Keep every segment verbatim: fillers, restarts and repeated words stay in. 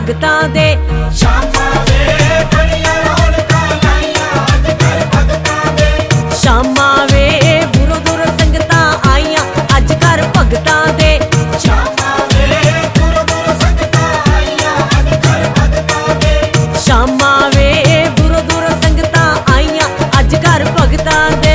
भगतां दे। शामा वे बड़ियां रौनकां लाइयां अज कर भगतां दे। शामा वे दूरों दूरों संगतां आईयां अज कर भगतां दे। शामा वे दूरों दूरों संगतां आईयां अज कर भगतां दे। शामा वे दूरों दूरों संगतां आईयां अज कर भगतां दे।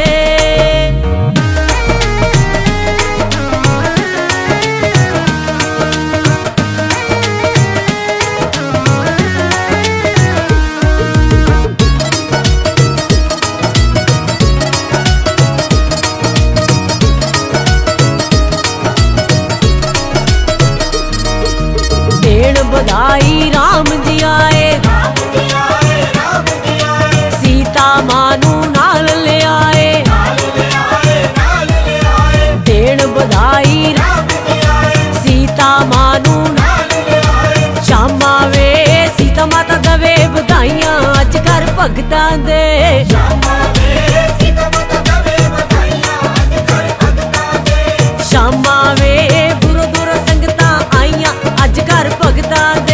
देण बधाई राम जी आए, राम जी आए, राम जी आए, सीता मानू नाल ले आए, नाल ले आए, नाल ले आए। देण बधाई राम जी आए, सीता मानू नाल ले आए। शामा वे सीता माता दवे बधाइयां अज कर भगतां दे। शामा वे सीता माता दवे बधाइयां अज कर भगतां दे। शामा वे दूरों दूरों संगतां आईयां अज कर भगतां दे।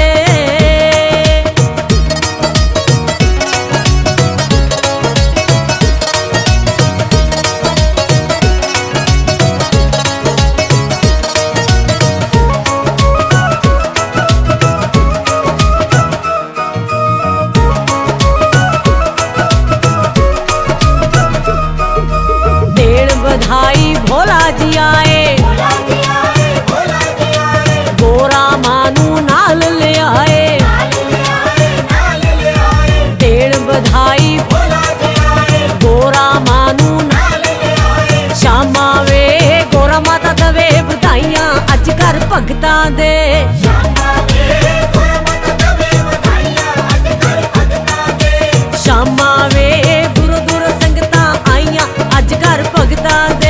देण बधाई भोला जी आए, भोला जी आए, भोला जी आए, गोरा मानू नाल ले आए, नाल ले आए, नाल ले आए। देण बधाई भोला जी आए, गोरा मानू नाल ले आए। शामा वे गोरा माता दवे बधाइयां अज कर भगतां दे। शामा वे गोरा माता दवे बधाइयां अज कर भगतां दे। शामा वे दूरों दूरों संगतां आईयां अज कर भगतां दे।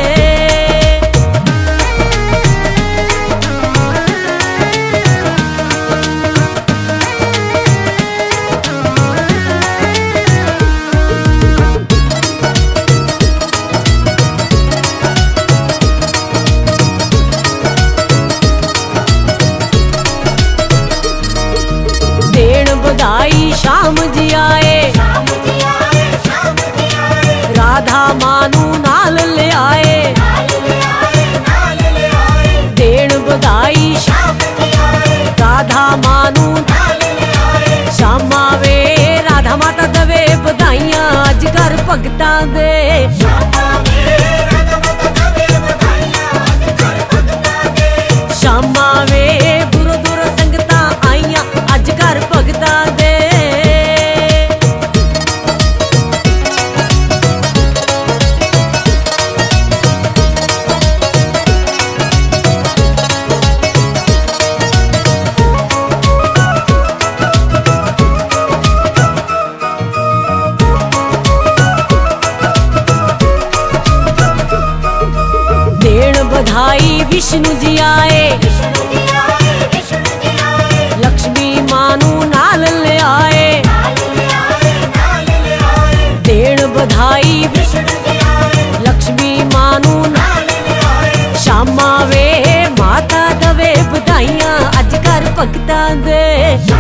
देण बधाई शाम जी आए, शाम जी आए, शाम जी आए, राधा मानू नाल ले आए, नाल ले आए, नाल ले आए। देण बधाई शाम जी आए, राधा मानू नाल ले आए। शामा वे राधा माता दवे बधाइयां अज कर भगतां दे। शामा वे राधा माता दवे बधाइयां अज कर भगतां दे। शामा वे दूरों दूरों संगतां आईयां अज कर भगतां दे। देण बधाई विष्णु जी आए, विष्णु जी आए, विष्णु जी आए, लक्ष्मी मानू नाल ले आए, नाल ले आए, नाल ले आए। देण बधाई विष्णु जी आए, लक्ष्मी मानू नाल ले आए। शामा वे माता दवे बधाइयां अज कर भगतां दे।